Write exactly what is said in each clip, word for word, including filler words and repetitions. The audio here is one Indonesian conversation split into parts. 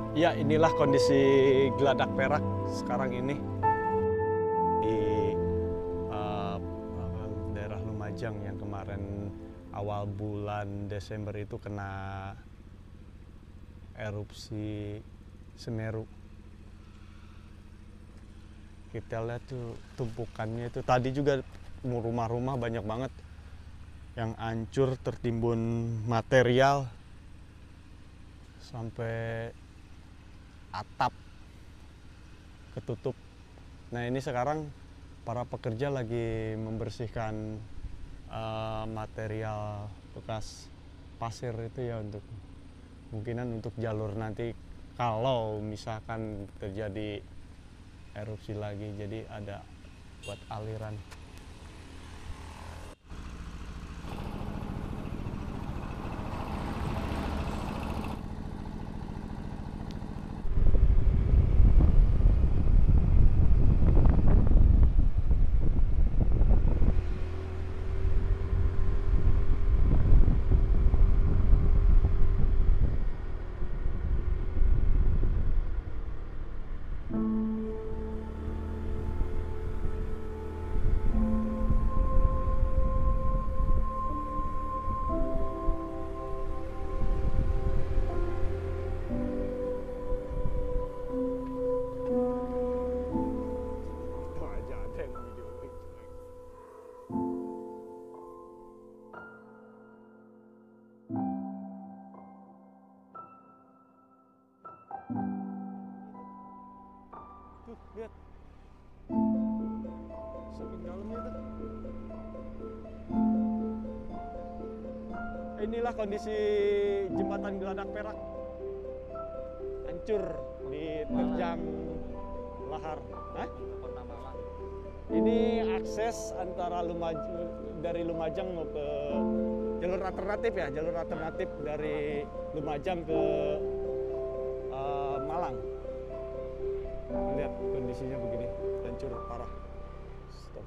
Ya, inilah kondisi Geladak Perak sekarang ini di uh, daerah Lumajang yang kemarin awal bulan Desember itu kena erupsi Semeru. Kita lihat tuh tumpukannya itu tadi juga rumah-rumah banyak banget yang hancur, tertimbun material sampai atap ketutup. Nah, ini sekarang para pekerja lagi membersihkan uh, material bekas pasir itu ya, untuk kemungkinan untuk jalur nanti kalau misalkan terjadi erupsi lagi, jadi ada buat aliran. Tuh, lihat. Saking dalamnya tuh. Inilah kondisi jembatan Geladak Perak. Hancur diterjang lahar. Hah? Kota Malang. Ini akses antara Lumajang, dari Lumajang mau ke jalur alternatif ya, jalur alternatif dari Lumajang ke uh, Malang. Lihat kondisinya begini, hancur parah. Stop.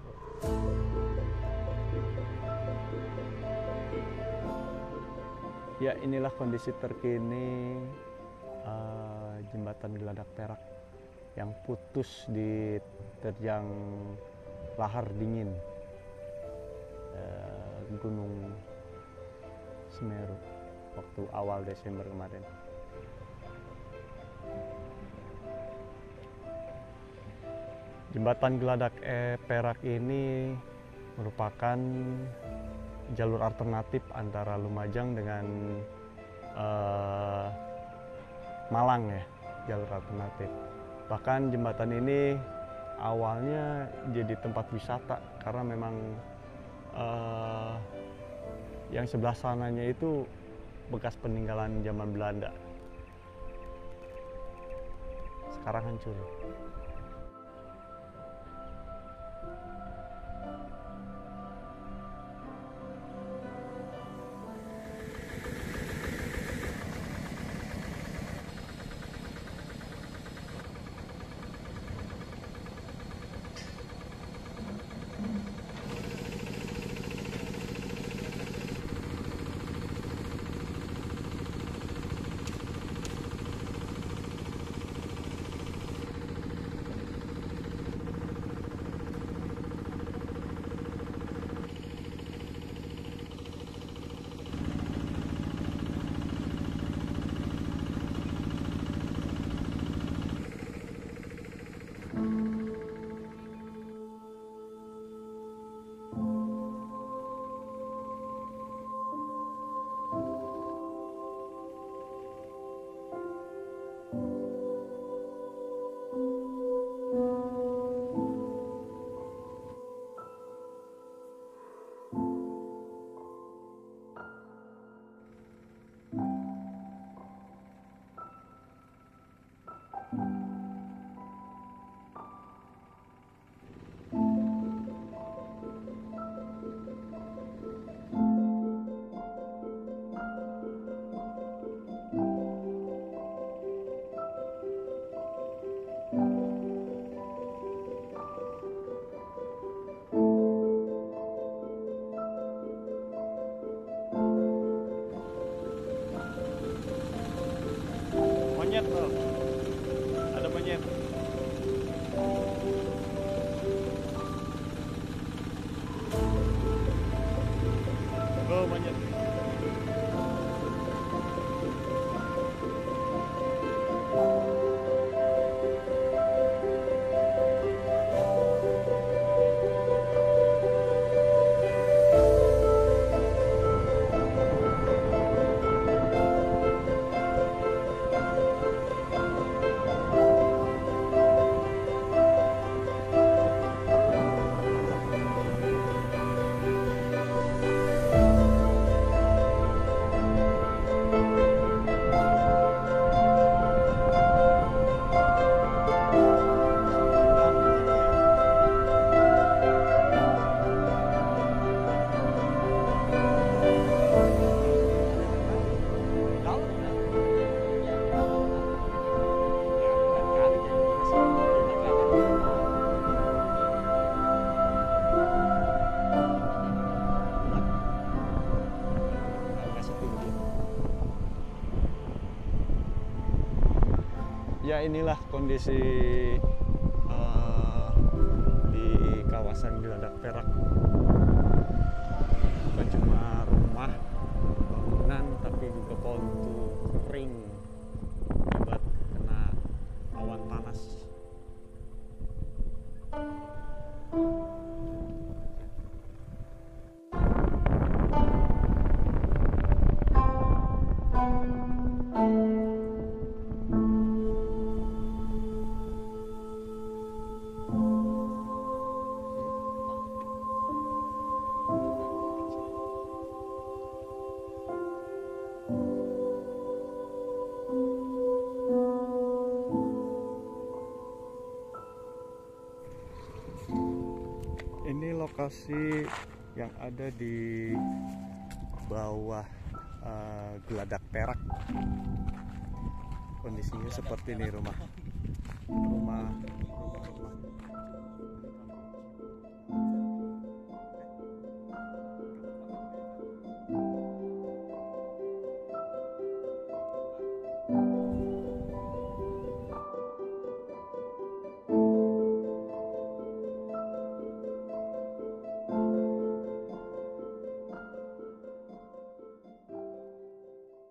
Ya, inilah kondisi terkini uh, jembatan Geladak Perak yang putus diterjang lahar dingin uh, Gunung Semeru waktu awal Desember kemarin. Jembatan Geladak eh, Perak ini merupakan jalur alternatif antara Lumajang dengan uh, Malang ya, jalur alternatif. Bahkan jembatan ini awalnya jadi tempat wisata karena memang uh, yang sebelah sananya itu bekas peninggalan zaman Belanda. Sekarang hancur. Tuh, ada monyet. Oh, monyet. Ya inilah kondisi uh, di kawasan Geladak Perak. Bukan cuma rumah, bangunan, tapi juga pohon tuh kering akibat kena awan panas. Ini lokasi yang ada di bawah uh, Geladak Perak. Kondisinya seperti ini rumah, rumah, rumah, rumah.